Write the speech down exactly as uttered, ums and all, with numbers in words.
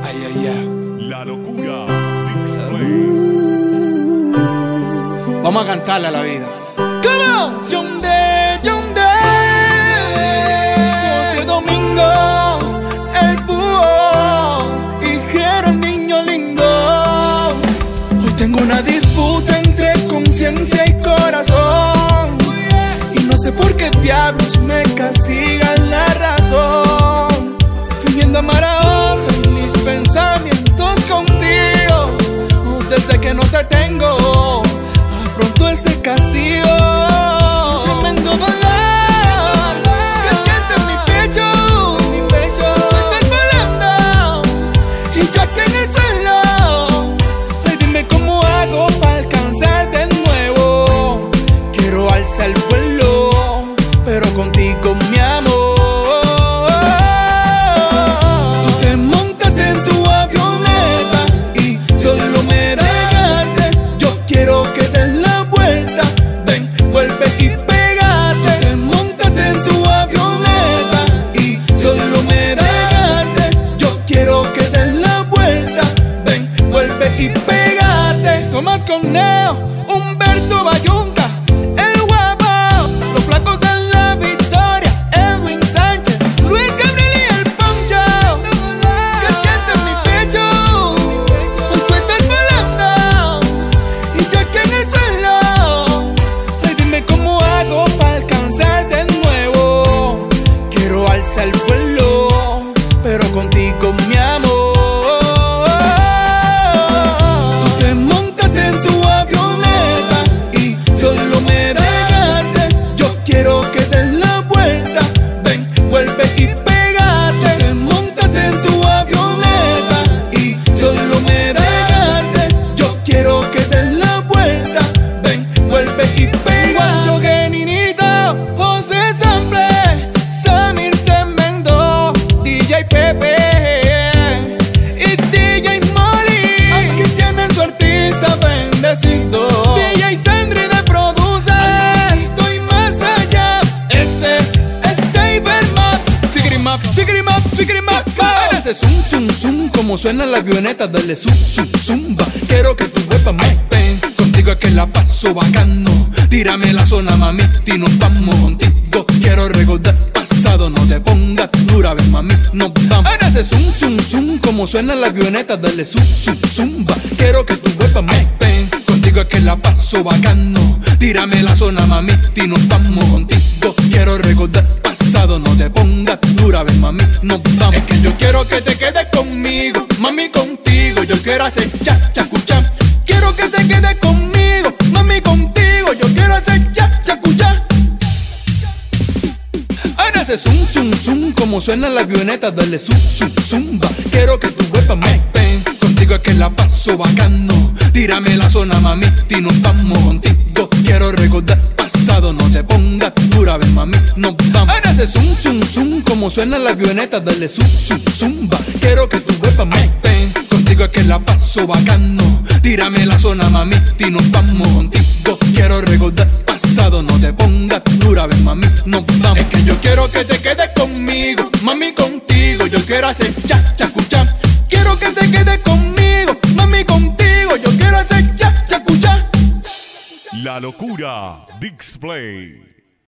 Ay, ay, ay. La locura. Display. Uh, vamos a cantarle a la vida. Come on, Yonde, Yonde. José Domingo, el búho y Jero, el niño lindo. Hoy tengo una disputa entre conciencia y corazón, y no sé por qué diablos me castigan la razón. Fingiendo amar a otro y mis pensamientos contigo. Desde que no te tengo, afronto este castigo. Tremendo dolor que siente en mi pecho. Me estás volando y yo aquí en el suelo. Ay, dime cómo hago para alcanzar de nuevo. Quiero alzar el vuelo, pero contigo mi amor. Y pégate. Tomás Corneo, Humberto Bayunca, el guapo, los flacos de la victoria, Edwin Sánchez, Luis Gabriel y el Poncho. Que siente en mi pecho, hoy tú estás volando y yo aquí en el suelo. Ay, dime cómo hago para alcanzar de nuevo. Quiero alzar el vuelo, pero contigo mi amor. Ese zum, zum, zum, como suenan las avionetas, dale zum, zum, zumba. Quiero que tú vuelvas más, ven. Contigo es que la paso bacano. Tírame la zona, mami, y nos vamos contigo. Quiero recordar pasado, no te pongas dura, ven, mami, nos vamos. En ese zum, zum, zum, como suenan las avionetas, dale zum, zum, zumba. Quiero que tú vuelvas más, ven. Contigo es que la paso bacano. Tírame la zona, mami, y nos vamos contigo. Quiero recordar pasado, no te pongas dura, ven, mami, nos vamos. Es que yo quiero que te quedes conmigo, mami, contigo. Yo quiero hacer cha, cha, cucha. Quiero que te quedes conmigo, mami, contigo. Yo quiero hacer cha, cha, cucha. En ese zum, zum, zum, como suenan las avionetas, dale zum, zum, zumba. Quiero que tú vuelvas más, ven. Contigo es que la paso bacano. Tírame la zona, mami, y nos vamos contigo. Quiero recordar pasado, no te pongas dura, ven, mami, nos vamos. En ese zum, zum, zum, como suenan las avionetas, dale zum, zum, zumba. Quiero que tú vuelvas más, ven. Contigo es que la paso bacano. Tírame la zona, mami, y nos vamos contigo. Quiero recordar pasado, no te pongas dura, ven, mami, nos vamos. Es que yo quiero que te quedes conmigo, mami, contigo. Yo quiero hacer cha, cha, cucha. Quiero que te quedes conmigo, mami, contigo. Yo quiero hacer cha, cha, cucha. La locura. Display.